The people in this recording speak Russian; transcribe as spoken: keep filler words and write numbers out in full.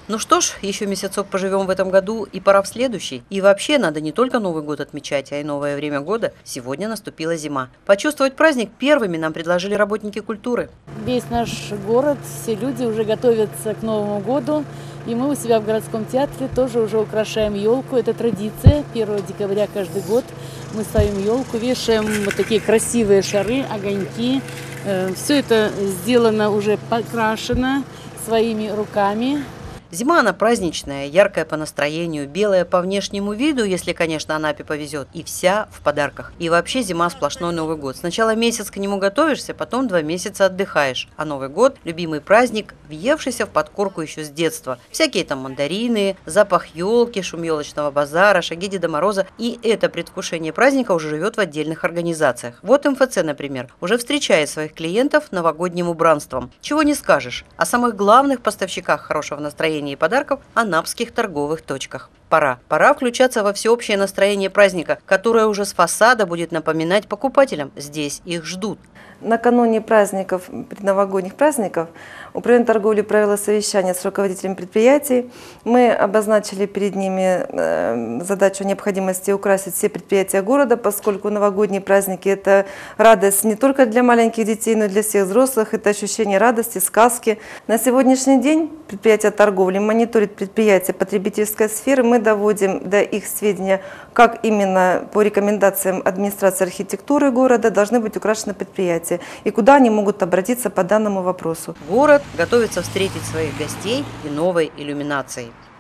Ну что ж, еще месяцок поживем в этом году и пора в следующий. И вообще надо не только Новый год отмечать, а и новое время года. Сегодня наступила зима. Почувствовать праздник первыми нам предложили работники культуры. Весь наш город, все люди уже готовятся к Новому году. И мы у себя в городском театре тоже уже украшаем елку. Это традиция. первого декабря каждый год мы ставим елку, вешаем вот такие красивые шары, огоньки. Все это сделано, уже покрашено своими руками. Зима она праздничная, яркая по настроению, белая по внешнему виду, если, конечно, Анапе повезет, и вся в подарках. И вообще зима сплошной Новый год. Сначала месяц к нему готовишься, потом два месяца отдыхаешь. А Новый год – любимый праздник, въевшийся в подкорку еще с детства. Всякие там мандарины, запах елки, шум елочного базара, шаги Деда Мороза. И это предвкушение праздника уже живет в отдельных организациях. Вот эм эф цэ, например, уже встречает своих клиентов новогодним убранством. Чего не скажешь о самых главных поставщиках хорошего настроения и подарков – анапских торговых точках. Пора. Пора включаться во всеобщее настроение праздника, которое уже с фасада будет напоминать покупателям. Здесь их ждут. Накануне праздников, предновогодних праздников, Управление торговли провело совещание с руководителями предприятий. Мы обозначили перед ними задачу необходимости украсить все предприятия города, поскольку новогодние праздники – это радость не только для маленьких детей, но и для всех взрослых. Это ощущение радости, сказки. На сегодняшний день предприятия торговли мониторят предприятия потребительской сферы. Мы доводим до их сведения, как именно по рекомендациям администрации архитектуры города должны быть украшены предприятия и куда они могут обратиться по данному вопросу. Город готовится встретить своих гостей и новой иллюминацией.